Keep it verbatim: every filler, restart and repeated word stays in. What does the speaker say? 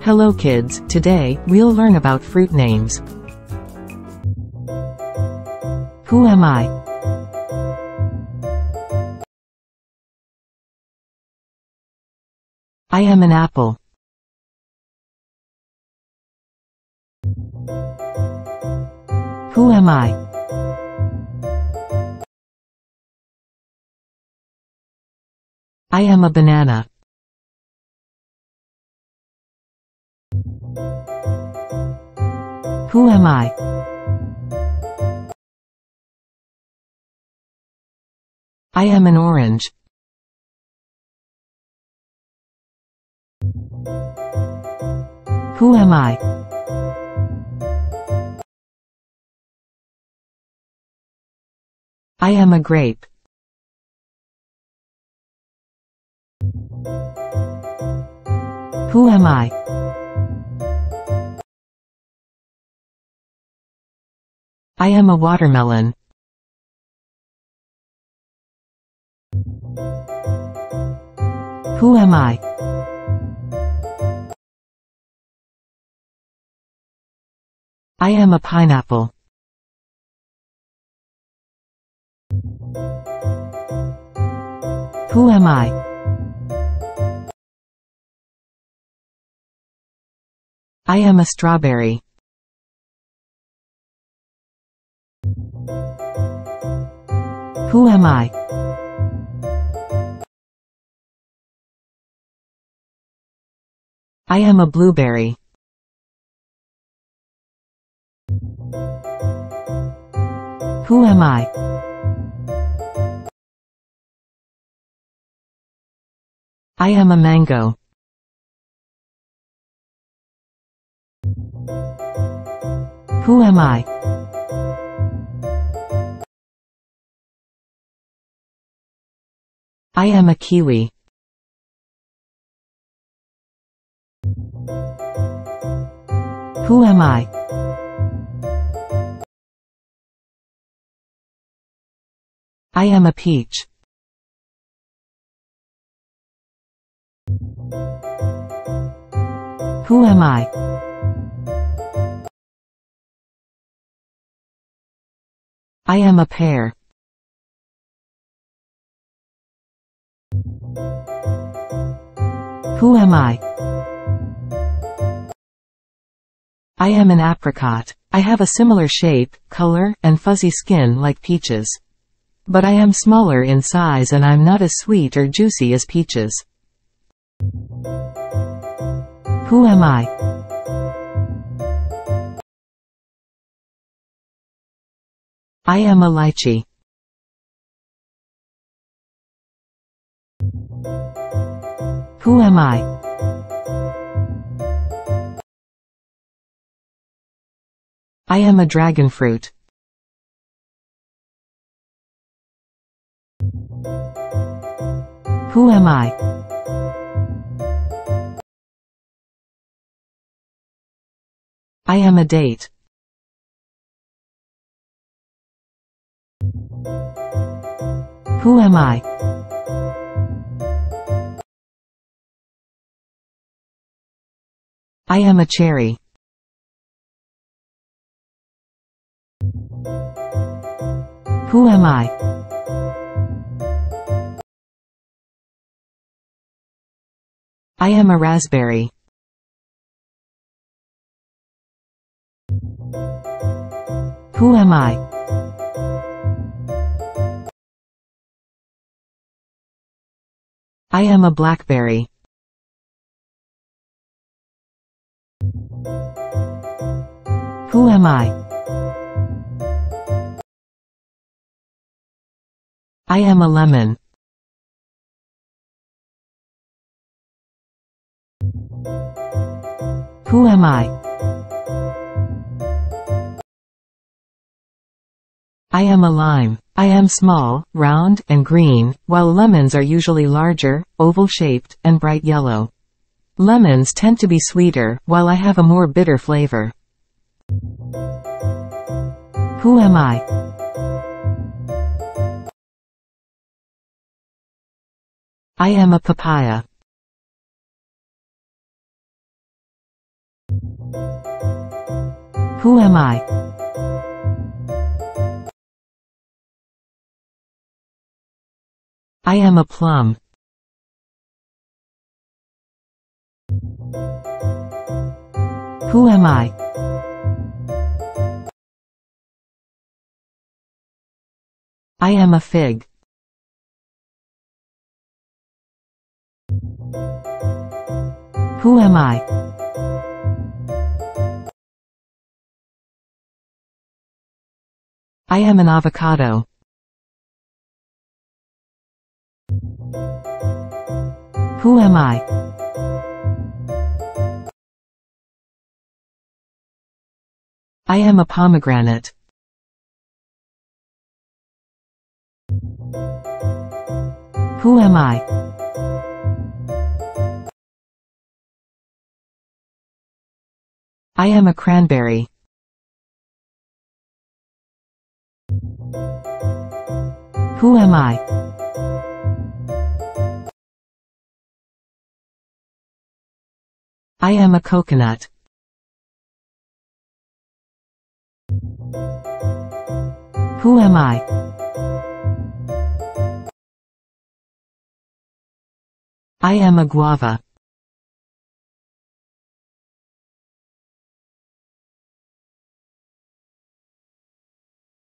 Hello kids, today, we'll learn about fruit names. Who am I? I am an apple. Who am I? I am a banana. Who am I? I am an orange. Who am I? I am a grape. Who am I? I am a watermelon. Who am I? I am a pineapple. Who am I? I am a strawberry. Who am I? I am a blueberry. Who am I? I am a mango. Who am I? I am a kiwi. Who am I? I am a peach. Who am I? I am a pear. Who am I? I am an apricot. I have a similar shape, color, and fuzzy skin like peaches. But I am smaller in size and I'm not as sweet or juicy as peaches. Who am I? I am a lychee. Who am I? I am a dragon fruit. Who am I? I am a date. Who am I? I am a cherry. Who am I? I am a raspberry. Who am I? I am a blackberry. Who am I? I am a lemon. Who am I? I am a lime. I am small, round, and green, while lemons are usually larger, oval-shaped, and bright yellow. Lemons tend to be sweeter, while I have a more bitter flavor. Who am I? I am a papaya. Who am I? I am a plum. Who am I? I am a fig. Who am I? I am an avocado. Who am I? I am a pomegranate. Who am I? I am a cranberry. Who am I? I am a coconut. Who am I? I am a guava.